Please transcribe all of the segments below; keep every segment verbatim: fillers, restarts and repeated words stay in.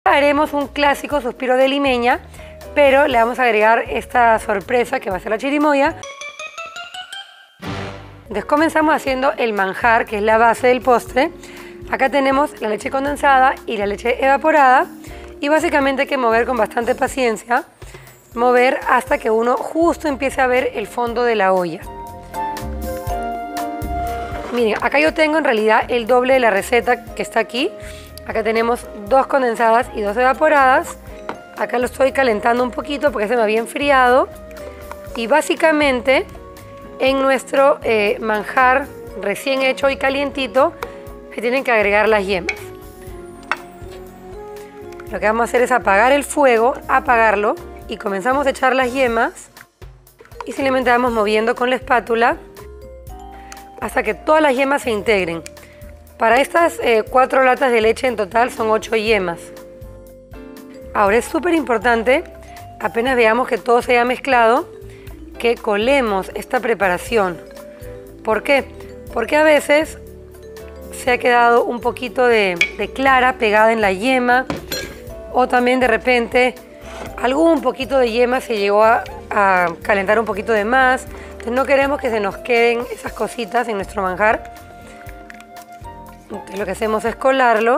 haremos un clásico suspiro de limeña, pero le vamos a agregar esta sorpresa que va a ser la chirimoya. Entonces comenzamos haciendo el manjar, que es la base del postre. Acá tenemos la leche condensada y la leche evaporada y básicamente hay que mover con bastante paciencia, mover hasta que uno justo empiece a ver el fondo de la olla. Miren, acá yo tengo en realidad el doble de la receta que está aquí. Acá tenemos dos condensadas y dos evaporadas. Acá lo estoy calentando un poquito porque se me había enfriado. Y básicamente en nuestro eh, manjar recién hecho y calientito se tienen que agregar las yemas. Lo que vamos a hacer es apagar el fuego, apagarlo y comenzamos a echar las yemas y simplemente vamos moviendo con la espátula hasta que todas las yemas se integren. Para estas eh, cuatro latas de leche en total son ocho yemas. Ahora es súper importante, apenas veamos que todo se haya mezclado, que colemos esta preparación. ¿Por qué? Porque a veces se ha quedado un poquito de, de clara pegada en la yema, o también de repente algún poquito de yema se llegó a, a calentar un poquito de más. Entonces no queremos que se nos queden esas cositas en nuestro manjar. Entonces lo que hacemos es colarlo.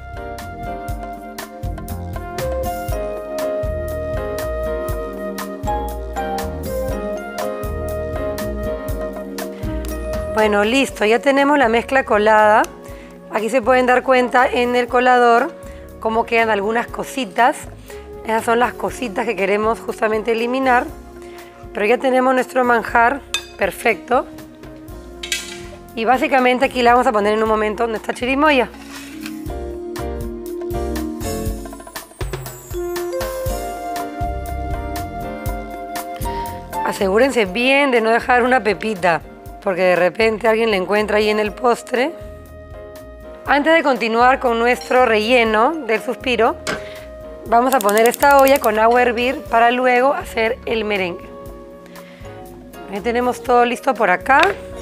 Bueno, listo, ya tenemos la mezcla colada. Aquí se pueden dar cuenta en el colador cómo quedan algunas cositas. Esas son las cositas que queremos justamente eliminar. Pero ya tenemos nuestro manjar perfecto. Y básicamente aquí la vamos a poner en un momento nuestra chirimoya. Asegúrense bien de no dejar una pepita, porque de repente alguien la encuentra ahí en el postre. Antes de continuar con nuestro relleno del suspiro, vamos a poner esta olla con agua a hervir para luego hacer el merengue. Ya tenemos todo listo por acá.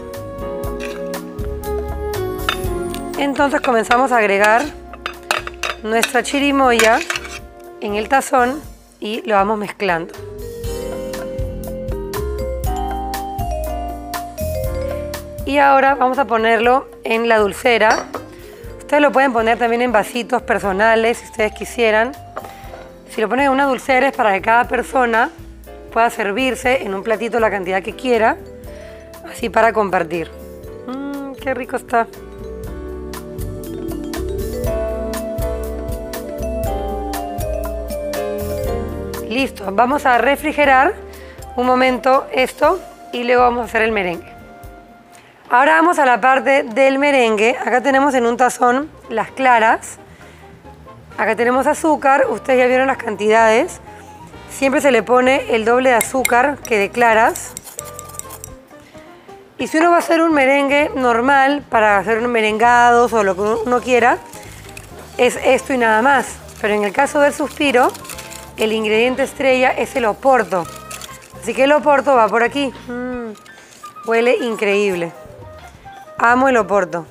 Entonces comenzamos a agregar nuestra chirimoya en el tazón y lo vamos mezclando. Y ahora vamos a ponerlo en la dulcera. Ustedes lo pueden poner también en vasitos personales si ustedes quisieran. Si lo ponen en una dulcera es para que cada persona pueda servirse en un platito la cantidad que quiera, así para compartir. Mmm, qué rico está. Listo, vamos a refrigerar un momento esto y luego vamos a hacer el merengue. Ahora vamos a la parte del merengue. Acá tenemos en un tazón las claras. Acá tenemos azúcar, ustedes ya vieron las cantidades. Siempre se le pone el doble de azúcar que de claras. Y si uno va a hacer un merengue normal, para hacer un merengados o lo que uno quiera, es esto y nada más. Pero en el caso del suspiro, el ingrediente estrella es el oporto. Así que el oporto va por aquí. Mm, huele increíble. Amo el oporto.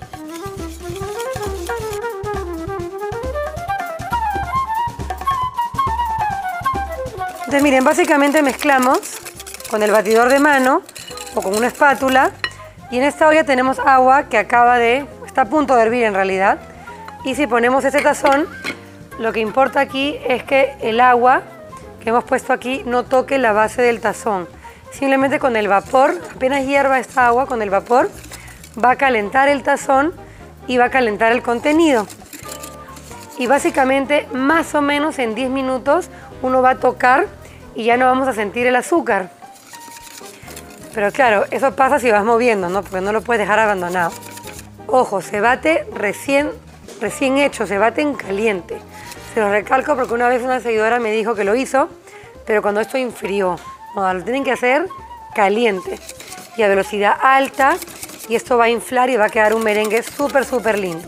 Entonces miren, básicamente mezclamos con el batidor de mano o con una espátula. Y en esta olla tenemos agua que acaba de, está a punto de hervir en realidad. Y si ponemos ese tazón, lo que importa aquí es que el agua que hemos puesto aquí no toque la base del tazón. Simplemente con el vapor, apenas hierva esta agua, con el vapor va a calentar el tazón y va a calentar el contenido. Y básicamente más o menos en diez minutos uno va a tocar y ya no vamos a sentir el azúcar. Pero claro, eso pasa si vas moviendo, ¿no? Porque no lo puedes dejar abandonado. Ojo, se bate recién, recién hecho, se bate en caliente. Se lo recalco porque una vez una seguidora me dijo que lo hizo, pero cuando esto enfrió. No, lo tienen que hacer caliente y a velocidad alta, y esto va a inflar y va a quedar un merengue súper, súper lindo.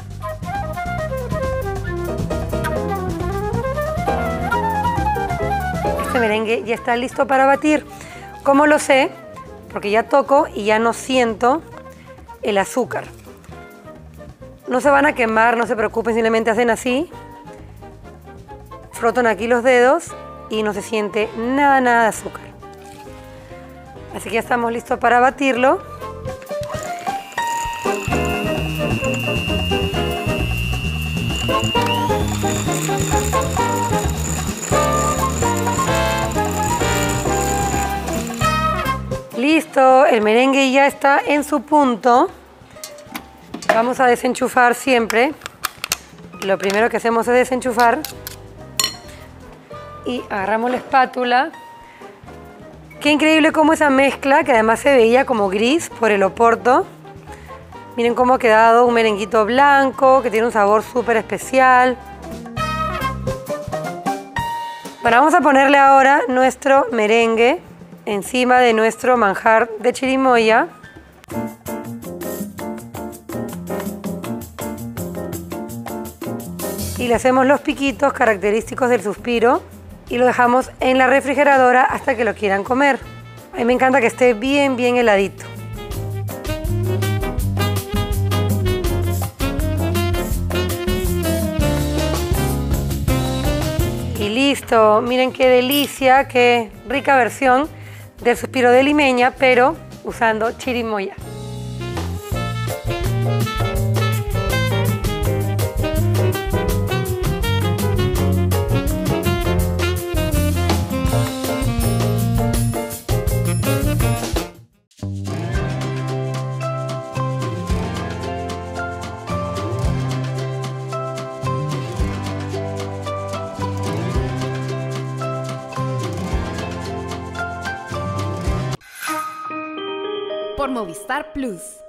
Este merengue ya está listo para batir. ¿Cómo lo sé? Porque ya toco y ya no siento el azúcar. No se van a quemar, no se preocupen, simplemente hacen así frotan aquí los dedos y no se siente nada, nada de azúcar. Así que ya estamos listos para batirlo. Listo, el merengue ya está en su punto. Vamos a desenchufar siempre. Lo primero que hacemos es desenchufar. Y agarramos la espátula. Qué increíble cómo esa mezcla, que además se veía como gris por el oporto. Miren cómo ha quedado un merenguito blanco, que tiene un sabor súper especial. Bueno, vamos a ponerle ahora nuestro merengue encima de nuestro manjar de chirimoya. Y le hacemos los piquitos característicos del suspiro y lo dejamos en la refrigeradora hasta que lo quieran comer. A mí me encanta que esté bien, bien heladito. Y listo, miren qué delicia, qué rica versión del suspiro de limeña, pero usando chirimoya. Por Movistar Plus.